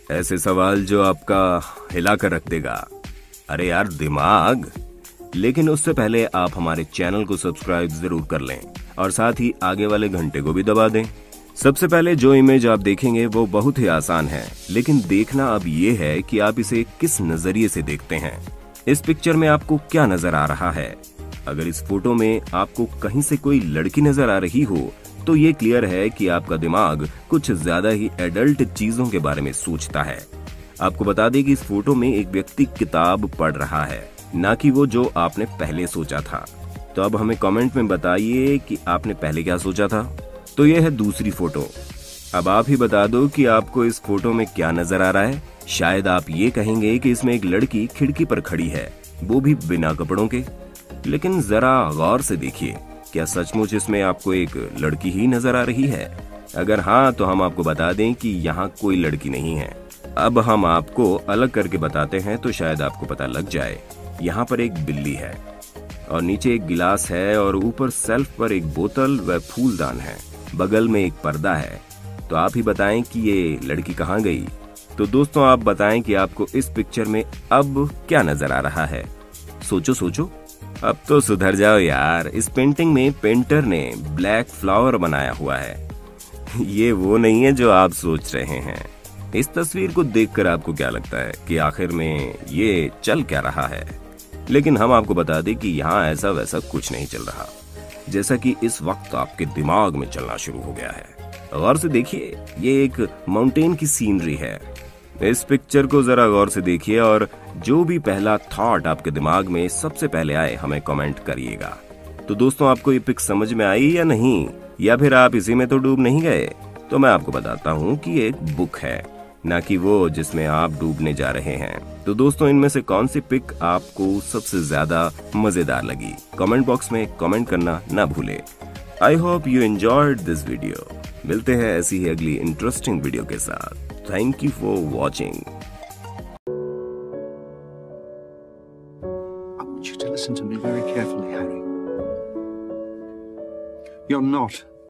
ऐसे सवाल जो आपका हिला कर रख देगा। अरे यार दिमाग। लेकिन उससे पहले आप हमारे चैनल को सब्सक्राइब जरूर कर लें और साथ ही आगे वाले घंटे को भी दबा दें। सबसे पहले जो इमेज आप देखेंगे वो बहुत ही आसान है, लेकिन देखना अब ये है कि आप इसे किस नजरिए से देखते हैं। इस पिक्चर में आपको क्या नजर आ रहा है? अगर इस फोटो में आपको कहीं से कोई लड़की नजर आ रही हो तो ये क्लियर है कि आपका दिमाग कुछ ज्यादा ही एडल्ट चीजों के बारे में सोचता है। आपको बता दें कि इस फोटो में एक व्यक्ति किताब पढ़ रहा है, ना कि वो जो आपने पहले सोचा था। तो अब हमें कमेंट में बताइए कि आपने पहले क्या सोचा था। तो ये है दूसरी फोटो। अब आप ही बता दो कि आपको इस फोटो में क्या नजर आ रहा है। शायद आप ये कहेंगे कि इसमें एक लड़की खिड़की पर खड़ी है, वो भी बिना कपड़ों के। लेकिन जरा गौर से देखिए, क्या सचमुच इसमें आपको एक लड़की ही नजर आ रही है? अगर हाँ तो हम आपको बता दें कि यहाँ कोई लड़की नहीं है। अब हम आपको अलग करके बताते हैं तो शायद आपको पता लग जाए। यहाँ पर एक बिल्ली है और नीचे एक गिलास है और ऊपर सेल्फ पर एक बोतल व फूलदान है। बगल में एक पर्दा है। तो आप ही बताएं कि ये लड़की कहाँ गई। तो दोस्तों आप बताएं कि आपको इस पिक्चर में अब क्या नजर आ रहा है। सोचो सोचो, अब तो सुधर जाओ यार। इस पेंटिंग में पेंटर ने ब्लैक फ्लावर बनाया हुआ है। ये वो नहीं है जो आप सोच रहे हैं। इस तस्वीर को देखकर आपको क्या लगता है कि आखिर में ये चल क्या रहा है? लेकिन हम आपको बता दें कि यहाँ ऐसा वैसा कुछ नहीं चल रहा, जैसा कि इस वक्त आपके दिमाग में चलना शुरू हो गया है। गौर से देखिए, ये एक माउंटेन की सीनरी है। इस पिक्चर को जरा गौर से देखिए और जो भी पहला थॉट आपके दिमाग में सबसे पहले आए हमें कमेंट करिएगा। तो दोस्तों आपको ये पिक समझ में आई या नहीं, या फिर आप इसी में तो डूब नहीं गए? तो मैं आपको बताता हूँ कि ये एक बुक है, ना कि वो जिसमें आप डूबने जा रहे हैं। तो दोस्तों इनमें से कौन सी पिक आपको सबसे ज्यादा मजेदार लगी? कमेंट बॉक्स में कमेंट करना ना भूले। I hope you enjoyed this video. मिलते हैं ऐसी ही अगली इंटरेस्टिंग वीडियो के साथ। Thank you for watching. I want you to listen to me very carefully, Harry. You're not